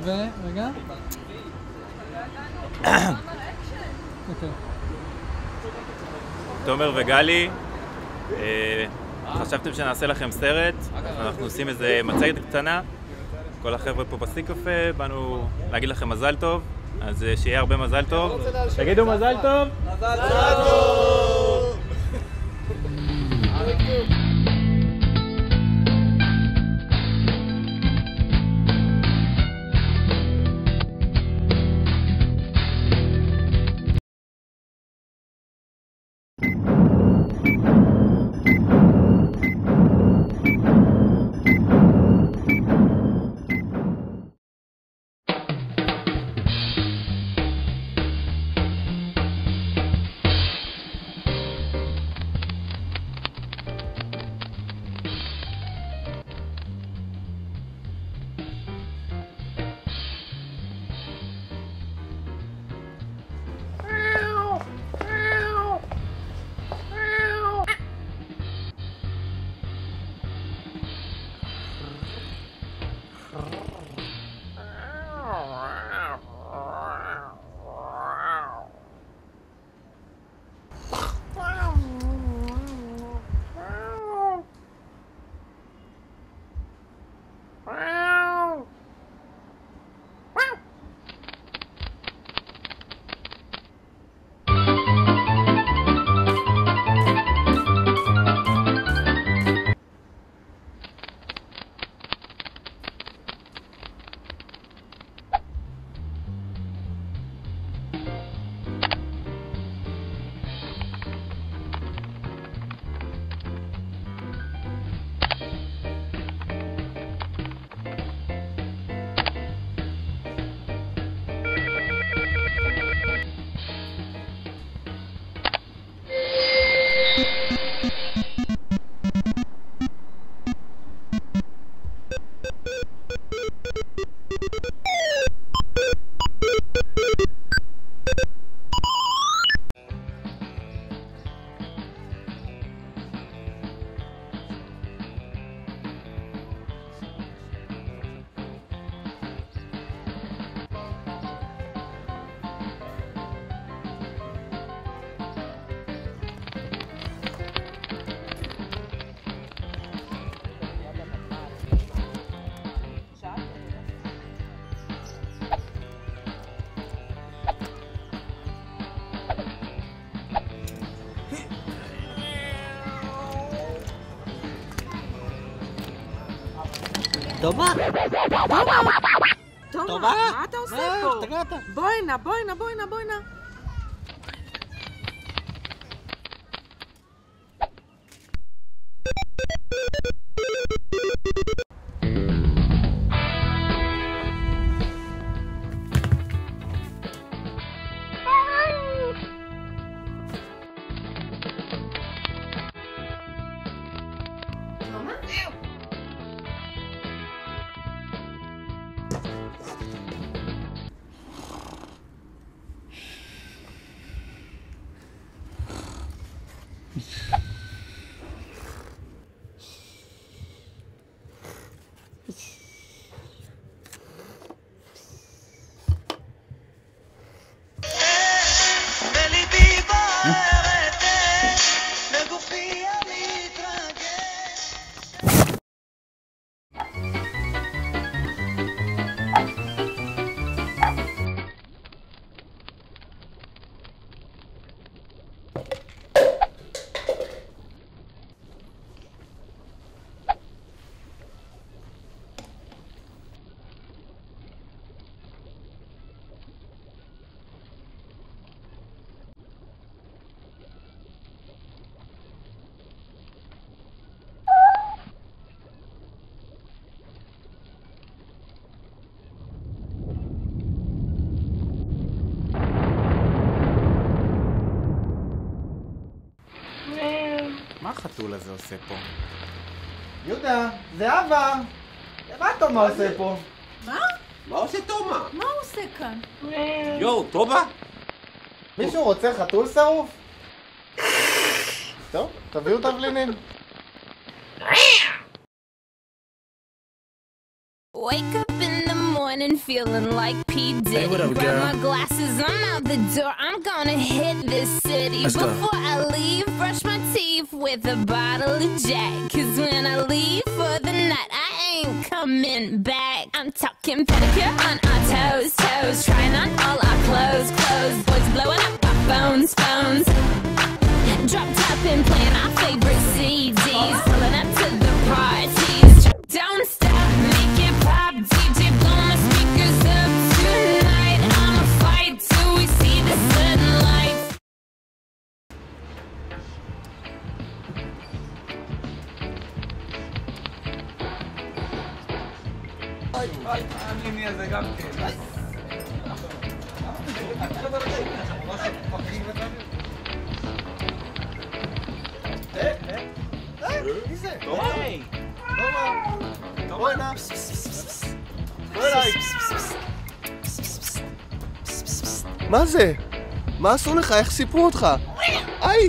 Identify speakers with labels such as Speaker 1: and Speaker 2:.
Speaker 1: ורגע.
Speaker 2: תומר וגלי, חשבתם שנעשה לכם סרט, אנחנו עושים איזה מצגת קטנה. כל החבר'ה פה בסטיק קפה, באנו להגיד לכם מזל טוב, אז שיהיה הרבה מזל טוב. תגידו מזל טוב!
Speaker 3: מזל טוב!
Speaker 4: טובה?
Speaker 5: טובה, מה אתה עושה פה? בואי נא.
Speaker 2: מה החתול הזה עושה פה?
Speaker 3: יהודה, זה אבא! מה תומה עושה פה?
Speaker 5: מה?
Speaker 4: מה עושה תומה?
Speaker 5: מה הוא עושה כאן?
Speaker 4: יואו, טובה?
Speaker 3: מישהו רוצה חתול שרוף? טוב, תביאו תבלינים.
Speaker 6: Wake up in the morning.
Speaker 1: morning feeling like P. Diddy.
Speaker 6: Hey, what up,
Speaker 1: Grab
Speaker 6: girl?
Speaker 1: my glasses, I'm out the door. I'm gonna hit this city.
Speaker 6: Let's go.
Speaker 1: Before I leave, brush my teeth with a bottle of Jack. Cause when I leave for the night, I ain't coming back. I'm talking pedicure on our toes, toes. Trying on all our clothes, clothes. Boys blowing up our phones, phones. Drop top and playing our favorite CDs. Pulling up to the parties. Don't stop, make it pop. DJ blow my speakers up tonight. I'ma fight till we see the sunlight.
Speaker 3: מי זה? היי! בוא הנה. בוא אליי. מה זה? מה עשו לך? איך סיפרו אותך? היי!